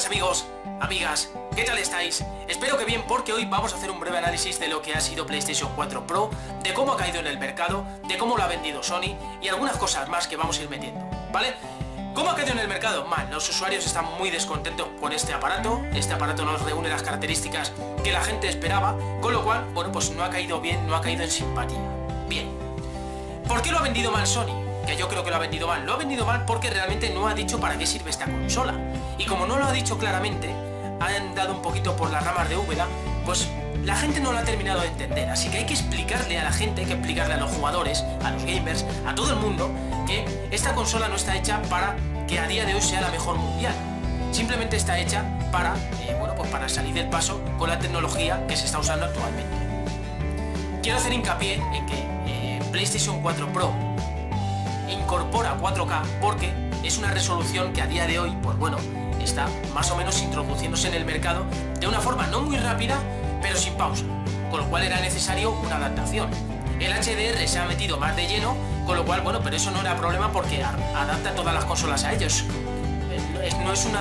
buenas amigos, amigas, ¿qué tal estáis? Espero que bien, porque hoy vamos a hacer un breve análisis de lo que ha sido PlayStation 4 Pro, de cómo ha caído en el mercado, de cómo lo ha vendido Sony y algunas cosas más que vamos a ir metiendo, ¿vale? ¿Cómo ha caído en el mercado? Mal, los usuarios están muy descontentos con este aparato no reúne las características que la gente esperaba, con lo cual, bueno, pues no ha caído bien, no ha caído en simpatía. Bien, ¿por qué lo ha vendido mal Sony? Que yo creo que lo ha vendido mal porque realmente no ha dicho para qué sirve esta consola. Y como no lo ha dicho claramente, han dado un poquito por las ramas de Úbeda, pues la gente no lo ha terminado de entender. Así que hay que explicarle a la gente, hay que explicarle a los jugadores, a los gamers, a todo el mundo, que esta consola no está hecha para que a día de hoy sea la mejor mundial. Simplemente está hecha para, bueno, pues para salir del paso con la tecnología que se está usando actualmente. Quiero hacer hincapié en que PlayStation 4 Pro incorpora 4K porque es una resolución que a día de hoy, pues bueno, está más o menos introduciéndose en el mercado de una forma no muy rápida, pero sin pausa, con lo cual era necesario una adaptación. El HDR se ha metido más de lleno, con lo cual, bueno, pero eso no era problema porque adapta todas las consolas a ellos. No es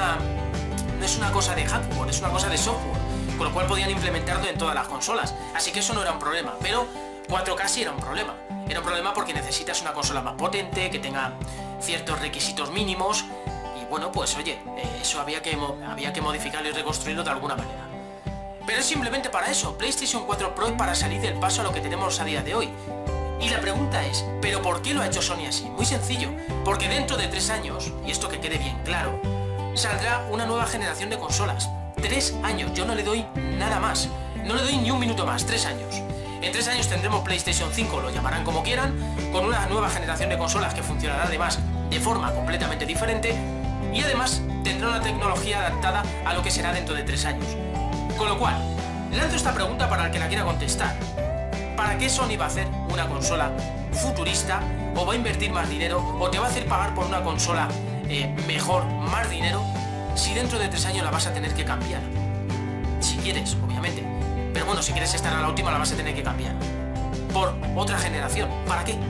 una cosa de hardware, es una cosa de software, con lo cual podían implementarlo en todas las consolas, así que eso no era un problema, pero 4K sí era un problema. Era un problema porque necesitas una consola más potente, que tenga ciertos requisitos mínimos, y bueno, pues oye, eso había que modificarlo y reconstruirlo de alguna manera. Pero es simplemente para eso. PlayStation 4 Pro es para salir del paso a lo que tenemos a día de hoy. Y la pregunta es, ¿pero por qué lo ha hecho Sony así? Muy sencillo, porque dentro de 3 años, y esto que quede bien claro, saldrá una nueva generación de consolas. 3 años, yo no le doy nada más, no le doy ni un minuto más, 3 años. En 3 años tendremos PlayStation 5, lo llamarán como quieran, con una nueva generación de consolas que funcionará además de forma completamente diferente, y además tendrá una tecnología adaptada a lo que será dentro de 3 años. Con lo cual, lanzo esta pregunta para el que la quiera contestar. ¿Para qué Sony va a hacer una consola futurista, o va a invertir más dinero, o te va a hacer pagar por una consola mejor, más dinero, si dentro de 3 años la vas a tener que cambiar? Si quieres, obviamente. Pero bueno, si quieres estar a la última la vas a tener que cambiar por otra generación. ¿Para qué?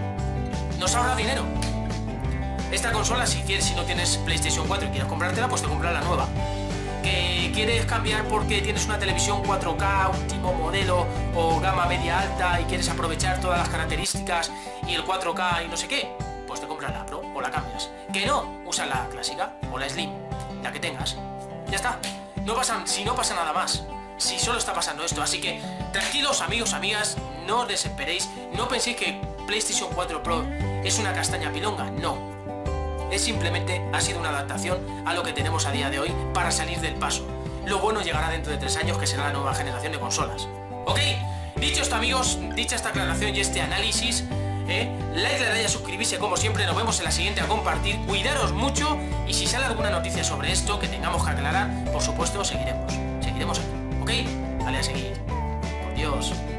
¿Nos ahorra dinero? Esta consola, si no tienes PlayStation 4 y quieres comprártela, pues te compras la nueva. ¿Que quieres cambiar porque tienes una televisión 4K, último modelo o gama media alta y quieres aprovechar todas las características y el 4K y no sé qué? Pues te compras la Pro o la cambias. ¿Que no? Usa la clásica o la Slim, la que tengas. Ya está. Si no pasa nada más. Si solo está pasando esto, así que tranquilos amigos, amigas, no os desesperéis, no penséis que PlayStation 4 Pro es una castaña pilonga, no. Es simplemente, ha sido una adaptación a lo que tenemos a día de hoy para salir del paso. Lo bueno llegará dentro de 3 años, que será la nueva generación de consolas. ¿Ok? Dicho esto amigos, dicha esta aclaración y este análisis, like, la raya, suscribirse como siempre, nos vemos en la siguiente a compartir, cuidaros mucho y si sale alguna noticia sobre esto que tengamos que aclarar, por supuesto seguiremos aquí. ¿Ok? Dale a seguir. Por Dios.